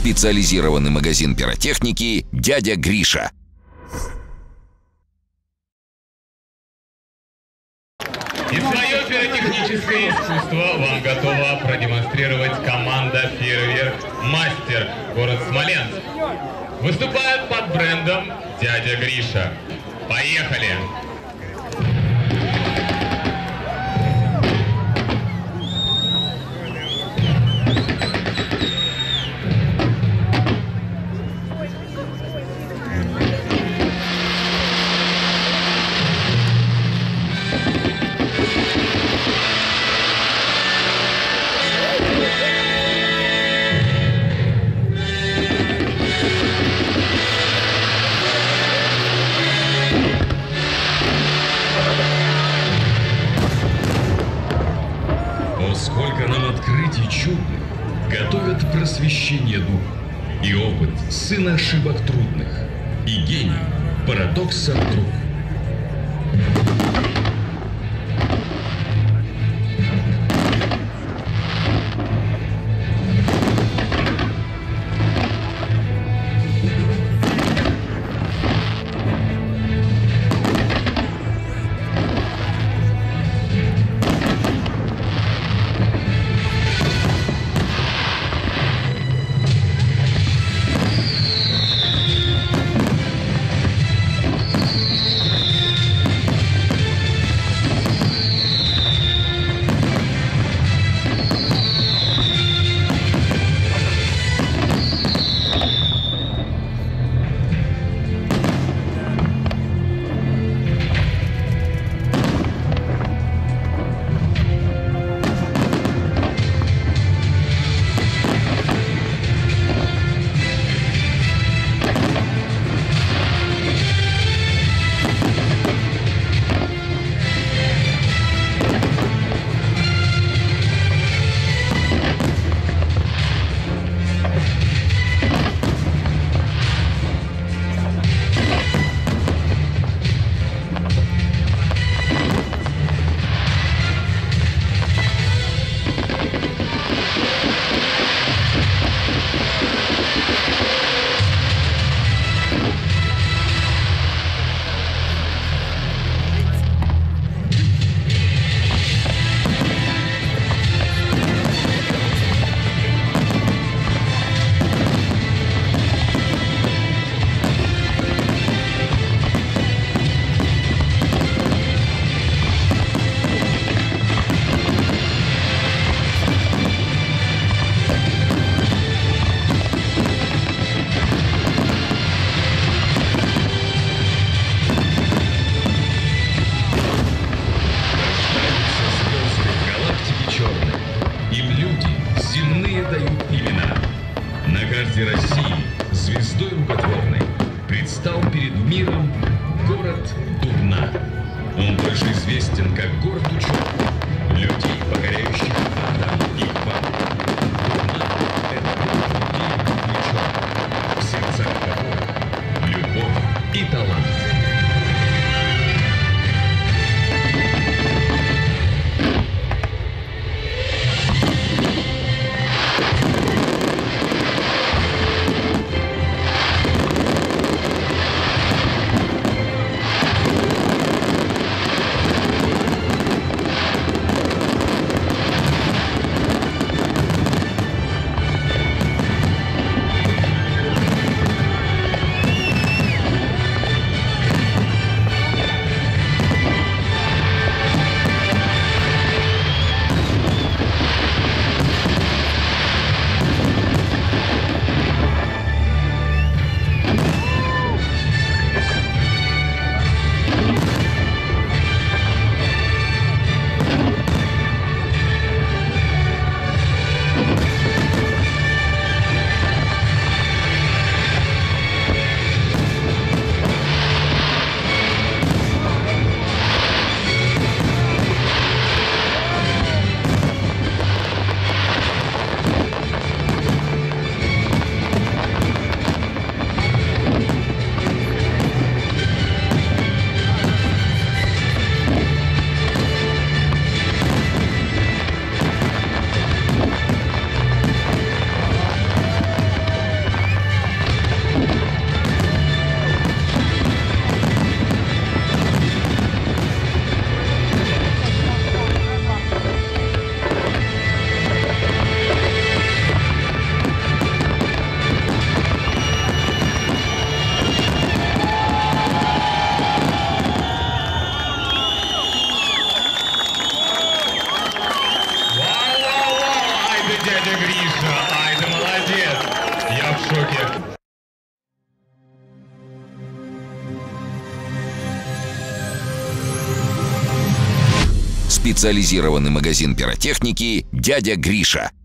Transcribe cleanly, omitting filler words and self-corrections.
специализированный магазин пиротехники «Дядя Гриша». И свое пиротехническое искусство вам готова продемонстрировать команда «Фейерверк Мастер», город Смоленск. Выступают под брендом «Дядя Гриша». Поехали! Сколько нам открытий чудных готовят просвещение дух, и опыт сына ошибок трудных, и гений парадокса друг. России звездой рукотворной предстал перед миром город Дубна. Он больше известен как город ученых, людей, покоряющих адам и папу. Дубна — это город людей и ученых, в сердцах которых любовь и талант. Специализированный магазин пиротехники «Дядя Гриша».